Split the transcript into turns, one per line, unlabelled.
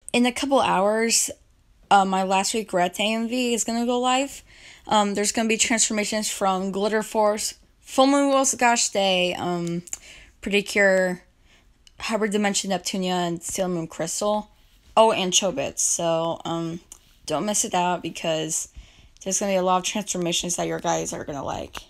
in a couple hours, my last regrets AMV is gonna go live. There's gonna be transformations from Glitter Force, Full Moon Wheels Gosh Day, Predicure, Hybrid Dimension Neptunia, and Sailor Moon Crystal. Oh, and Chobits. So, don't miss it out because there's gonna be a lot of transformations that your guys are gonna like.